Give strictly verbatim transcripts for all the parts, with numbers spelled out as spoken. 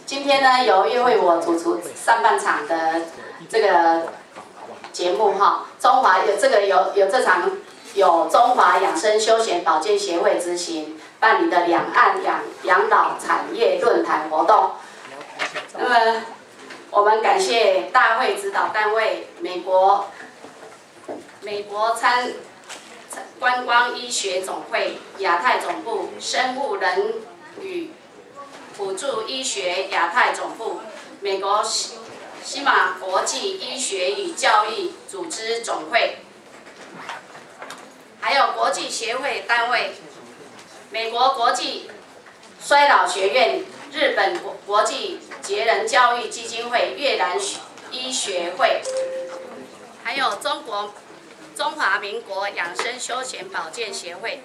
今天呢，由约会我主持上半场的这个节目哈，中华有这个有有这场有中华养生休闲保健协会执行办理的两岸养养老产业论坛活动。那么，我们感谢大会指导单位美国美国参观光医学总会亚太总部生物人与辅助医学亚太总部、美国西西马国际医学与教育组织总会，还有国际协会单位、美国国际衰老学院、日本国际节能教育基金会、越南医学会，还有中国中华民国养生休闲保健协会。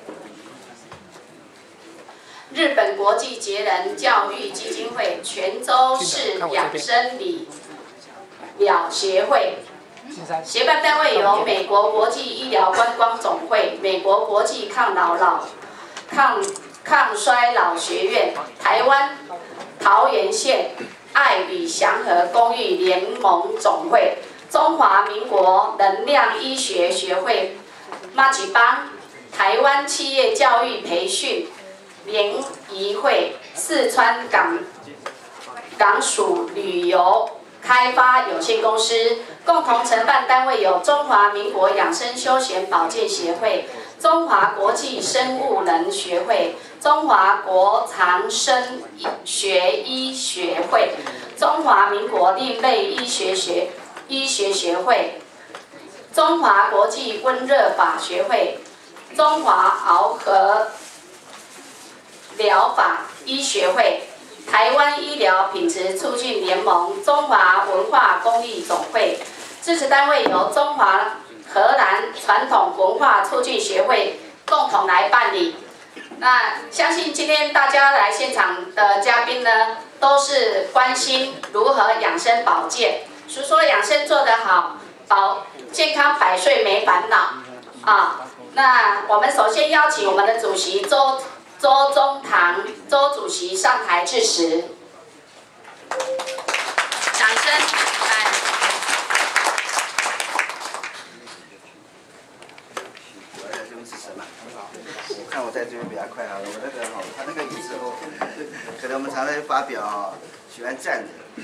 日本国际节能教育基金会、泉州市养生理疗协会，协办单位由美国国际医疗观光总会、美国国际抗老老抗抗衰老学院、台湾桃园县爱与祥和公益联盟总会、中华民国能量医学学会、马吉邦、台湾企业教育培训联谊会、四川港港属旅游开发有限公司，共同承办单位有中华民国养生休闲保健协会、中华国际生物能学会、中华国长生学医学会、中华民国另类医学学医学学会、中华国际温热法学会、中华螯合疗法医学会、台湾医疗品质促进联盟、中华文化公益总会，支持单位由中华荷兰传统文化促进学会共同来办理。那相信今天大家来现场的嘉宾呢，都是关心如何养生保健。俗说养生做得好，保健康百岁没烦恼啊。那我们首先邀请我们的主席周。周宗堂周主席上台致辞，掌声来。 我在这边支持嘛，我看我在这边比较快啊，我那个哈，他那个椅子哦，可能我们常常发表啊，喜欢站着。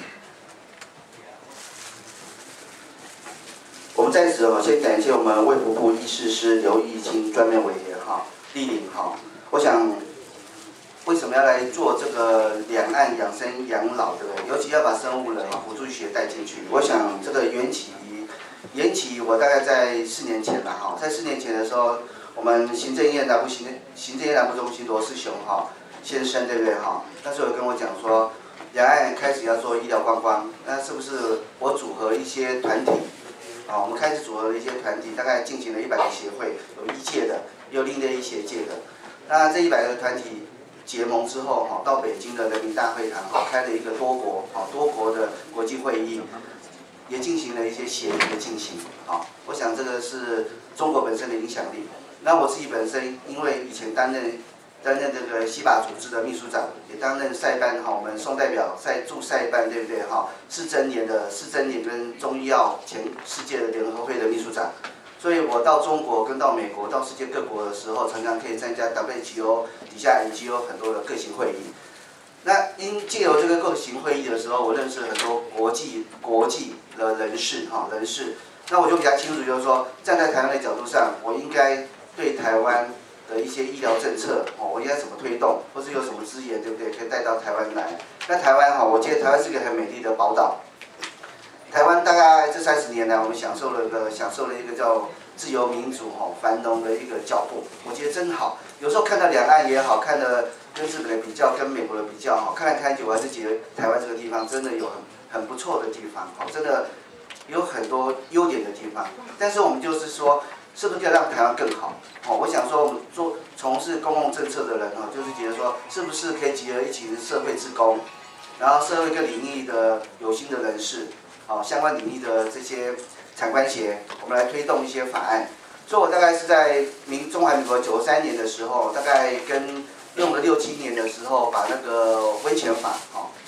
我们在此哦，先感谢我们卫福部医事司刘义清专门委员哈，莅临哈，我想。为什么要来做这个两岸养生养老，对不对？尤其要把生物人辅助学带进去。我想这个缘起，缘起我大概在四年前吧，哈，在四年前的时候，我们行政院南部行行政院南部中心罗世雄哈先生，对不对哈？那时候有跟我讲说，两岸开始要做医疗观光，那是不是我组合一些团体？啊，我们开始组合了一些团体，大概进行了一百个协会，有医界的，也有另类医学界的。那这一百个团体。结盟之后，哈，到北京的人民大会堂，哈，开了一个多国，哈，多国的国际会议，也进行了一些协议的进行，啊，我想这个是中国本身的影响力。那我自己本身，因为以前担任担任这个西巴组织的秘书长，也担任塞班，哈，我们宋代表在驻塞班，对不对，哈，四珍年的四珍年跟中医药全世界的联合会的秘书长。所以我到中国跟到美国到世界各国的时候，常常可以参加 W H O 底下 N G O 很多的各型会议。那因借由这个各型会议的时候，我认识很多国际国际的人士哈人士。那我就比较清楚，就是说站在台湾的角度上，我应该对台湾的一些医疗政策哦，我应该怎么推动，或是有什么资源，对不对？可以带到台湾来。那台湾哈，我觉得台湾是一个很美丽的宝岛。台湾大概这三十年来，我们享受了个享受了一个叫自由民主、哈繁荣的一个脚步，我觉得真好。有时候看到两岸也好，看的跟日本的比较，跟美国的比较，哈，看来看去，我还是觉得台湾这个地方真的有很很不错的地方，哈，真的有很多优点的地方。但是我们就是说，是不是可以让台湾更好？哦，我想说，我们做从事公共政策的人，哈，就是觉得说，是不是可以结合一群社会志工，然后社会各领域的有心的人士。好，相关领域的这些产官协，我们来推动一些法案。所以我大概是在民中华民国九十三年的时候，大概跟用了六七年的时候，把那个温泉法，好，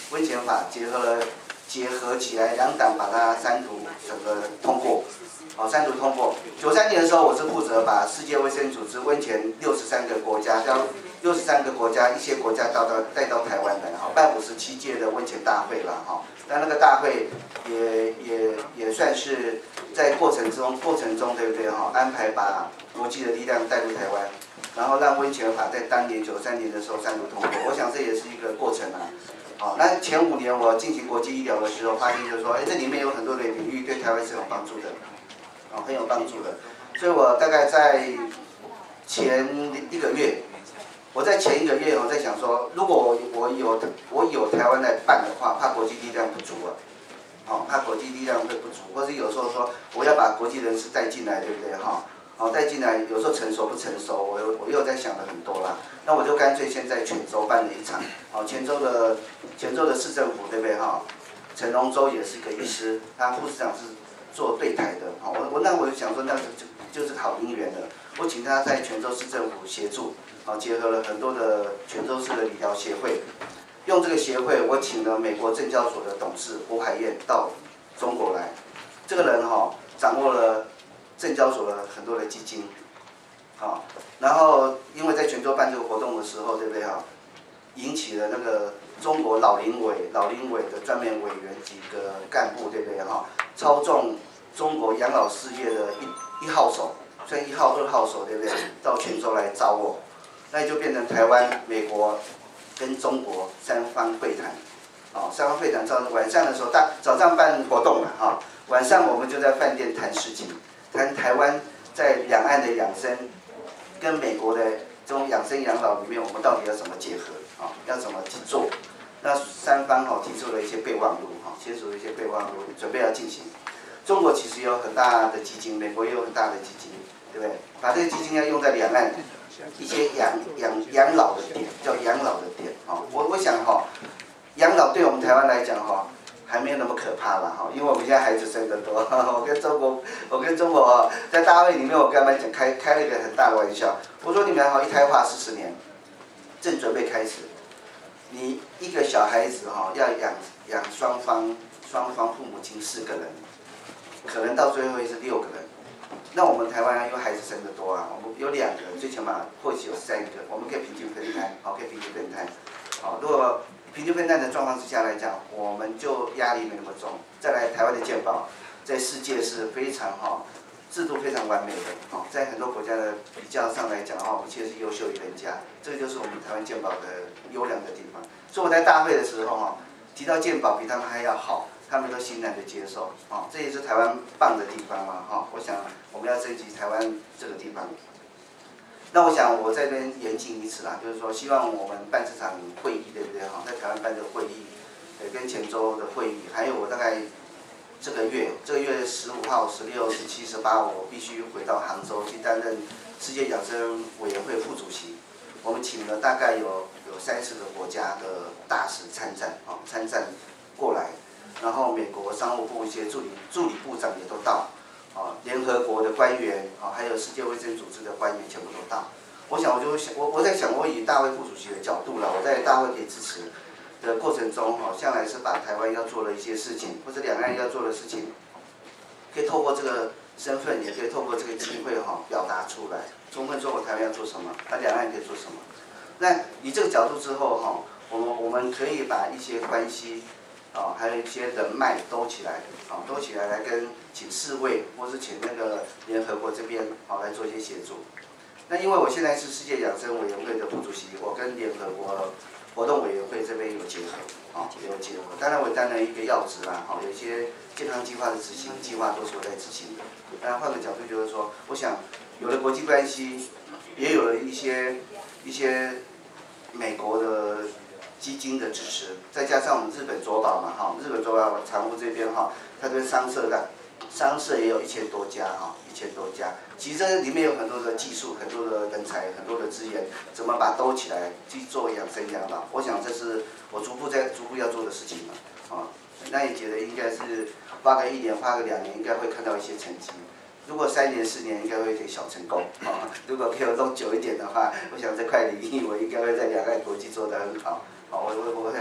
温泉法结合了结合起来，两党把它三读整个通过，好、哦、三读通过。九三年的时候，我是负责把世界卫生组织温泉六十三个国家，将六十三个国家一些国家到到带到台湾来，哈，办五十七届的温泉大会了，哈。那那个大会也也也算是在过程中过程中，对不对哈？安排把国际的力量带入台湾，然后让温泉法在当年九三年的时候三读通过。我想这也是一个过程啊。好，那前五年我进行国际医疗的时候，发现就是说，哎，这里面有很多的领域对台湾是有帮助的，哦，很有帮助的。所以我大概在前一个月。我在前一个月我在想说，如果我我有我有台湾来办的话，怕国际力量不足啊，哦，怕国际力量会不足，或是有时候说我要把国际人士带进来，对不对哈？哦，带进来有时候成熟不成熟，我又我又在想了很多啦。那我就干脆先在泉州办了一场，哦，泉州的泉州的市政府对不对哈？陈龙洲也是一个医师，他副市长是做对台的，哦，我我那我就想说那就就是好姻缘了，我请他在泉州市政府协助。啊，结合了很多的泉州市的理疗协会，用这个协会，我请了美国证交所的董事胡海燕到中国来。这个人哈、哦，掌握了证交所的很多的基金，啊，然后因为在泉州办这个活动的时候，对不对哈？引起了那个中国老龄委老龄委的专门委员几个干部，对不对哈？操纵中国养老事业的一一号手，所以一号二号手，对不对？到泉州来找我。那就变成台湾、美国跟中国三方会谈，哦，三方会谈，到晚上的时候，大早上办活动了哈，晚上我们就在饭店谈事情，谈台湾在两岸的养生，跟美国的这种养生养老里面，我们到底要怎么结合啊？要怎么去做？那三方哈提出了一些备忘录哈，签署了一些备忘录，准备要进行。中国其实有很大的基金，美国也有很大的基金，对不对？把这个基金要用在两岸。一些养养养老的点，叫养老的点，哈，我我想哈，养老对我们台湾来讲哈，还没有那么可怕了哈，因为我们现在孩子生得多，我跟中国，我跟中国在大会里面，我跟他们讲开开了一个很大的玩笑，我说你们好一胎化四十年，正准备开始，你一个小孩子哈要养养双方双方父母亲四个人，可能到最后会是六个人。那我们台湾因为孩子生得多啊，我们有两个，最起码或许有三个，我们可以平均分摊，好，可以平均分摊。好，如果平均分摊的状况之下来讲，我们就压力没那么重。再来，台湾的健保在世界是非常哈制度非常完美的，好，在很多国家的比较上来讲的话，我们其实是优秀于人家，这个就是我们台湾健保的优良的地方。所以我在大会的时候哈，提到健保比他们还要好。他们都欣然的接受，哦，这也是台湾棒的地方嘛，哈、哦，我想我们要升级台湾这个地方。那我想我这边言尽于此啦，就是说希望我们办这场会议，对不对？哈，在台湾办这个会议，呃，跟泉州的会议，还有我大概这个月，这个月十五号、十六、十七、十八，我必须回到杭州去担任世界养生委员会副主席。我们请了大概有有三十个国家的大使参战，啊、哦，参战过来。然后美国商务部一些助理助理部长也都到，啊，联合国的官员啊，还有世界卫生组织的官员全部都到。我想我就想我我在想，我以大会副主席的角度了，我在大会给支持的过程中，哈，向来是把台湾要做的一些事情，或者两岸要做的事情，可以透过这个身份，也可以透过这个机会哈表达出来，充分说我台湾要做什么，那两岸可以做什么。那以这个角度之后哈，我们我们可以把一些关系。哦，还有一些人脉兜起来，啊、哦，兜起来来跟请世卫或是请那个联合国这边，好、哦、来做一些协助。那因为我现在是世界养生委员会的副主席，我跟联合国活动委员会这边有结合，啊、哦，有结合。当然我担任一个要职啦，哈、哦，有一些健康计划的执行计划都是我在执行的。当然换个角度就是说，我想有了国际关系，也有了一些一些美国的。基金的支持，再加上我们日本卓保嘛，哈，日本卓保常务这边哈，它跟商社的商社也有一千多家哈，一千多家。其实这里面有很多的技术、很多的人才、很多的资源，怎么把它兜起来去做养生养老？我想这是我逐步在逐步要做的事情嘛，啊，那也觉得应该是花个一年、花个两年，应该会看到一些成绩。如果三年四年应该会有点小成功啊，如果可以弄久一点的话，我想这块领域我应该会在两岸国际做得很好。好，我我我会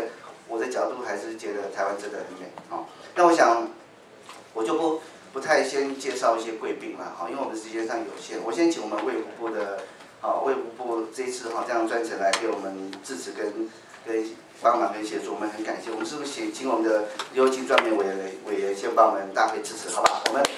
我的角度还是觉得台湾真的很美哦。那我想，我就不不太先介绍一些贵宾了哈，因为我们时间上有限，我先请我们卫福部的啊卫福部这一次哈这样专程来给我们支持跟跟帮忙跟协助，我们很感谢。我们是不是请请我们的刘金专门委员委员先帮我们大会支持，好不好？我们。